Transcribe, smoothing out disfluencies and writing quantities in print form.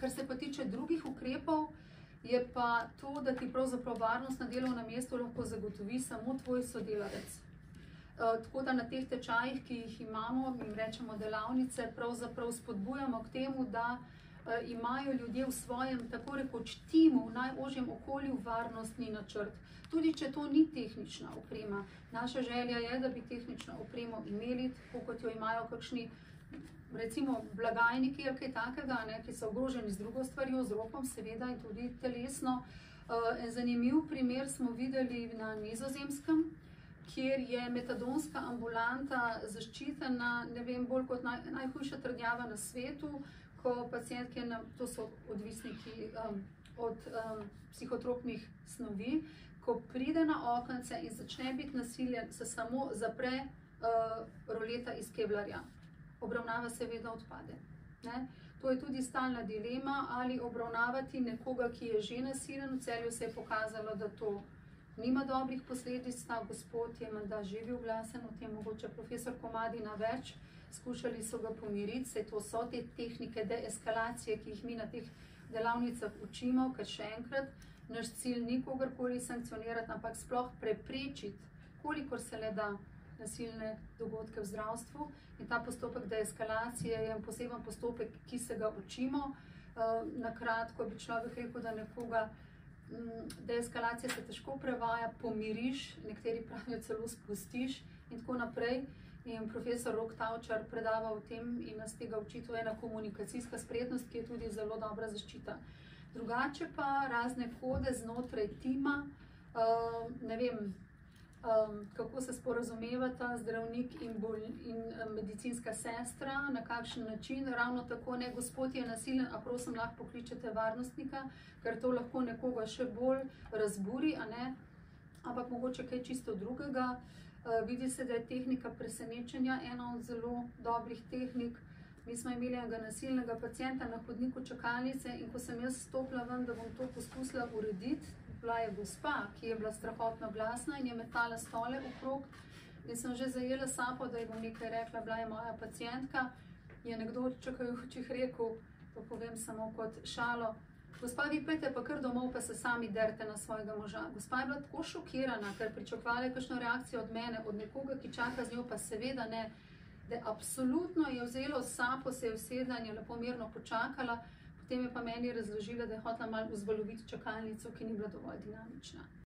Kar se pa tiče drugih ukrepov, je pa to, da ti pravzaprav varnost na delovnem mestu lahko zagotovi samo tvoj sodelavec. Tako da na teh tečajih, ki jih imamo, jim rečemo delavnice, pravzaprav spodbujamo k temu, da imajo ljudje v svojem tako rekoč timu, v najožjem okolju varnostni načrt. Tudi če to ni tehnična oprema. Naša želja je, da bi tehnično opremo imeli, tako kot jo imajo kakšni, recimo blagajniki ali kaj takega, ki so ogroženi z drugo stvarjo, z ropom seveda in tudi telesno. En zanimiv primer smo videli na Nizozemskem, kjer je metadonska ambulanta zaščitena, ne vem, bolj kot najhujša trdnjava na svetu, ko pacientke, to so odvisniki od psihotropnih snovi, ko pride na okence in začne biti nasiljen, se samo zapre roleta iz kevlarja. Obravnava seveda odpade. To je tudi stalna dilema, ali obravnavati nekoga, ki je že nasilen. V Celju se je pokazalo, da to nima dobrih posledic. Ta gospod je menda že bil glasen, o tem mogoče profesor Komadina več. Skušali so ga pomiriti, saj to so te tehnike deeskalacije, ki jih mi na teh delavnicah učimo, ker še enkrat, naš cilj ni kogarkoli sankcionirati, ampak sploh preprečiti, kolikor se le da, nasilne dogodke v zdravstvu. In ta postopek deeskalacije je poseben postopek, ki se ga učimo. Na kratko bi človek rekel, da nekoga deeskalacija se težko prevaja, pomiriš, nekateri pravijo celo spustiš in tako naprej. In profesor Rok Tavčar predava o tem in nas tega uči, to je ena komunikacijska spretnost, ki je tudi zelo dobra zaščita. Drugače pa razne kode znotraj tima, ne vem, kako se sporazumevata zdravnik in medicinska sestra, na kakšen način, ravno tako ne, gospod je nasilen, a prosim lahko pokličete varnostnika, ker to lahko nekoga še bolj razburi, a ne, ampak mogoče kaj čisto drugega. Vidi se, da je tehnika presenečenja ena od zelo dobrih tehnik. Mi smo imeli enega nasilnega pacienta na hodniku čakalnice in ko sem jaz stopila ven, da bom to poskusila urediti, bila je gospa, ki je bila strahotno glasna in je metala stole okrog. In sem že zajela sapo, da ji bom nekaj rekla, bila je moja pacientka. Je nekdo od čakajočih rekel, to povem samo kot šalo, gospa, vi pejte pa kar domov, pa se sami derte na svojega moža. Gospa je bila tako šokirana, ker pričakovala kakšno reakcijo od mene, od nekoga, ki čaka z njo, pa seveda ne, da absolutno je vzelo sapo, se je usedla in je lepo mirno počakala, potem je pa meni razložila, da je hotela malo vzvaloviti čakalnico, ki ni bila dovolj dinamična.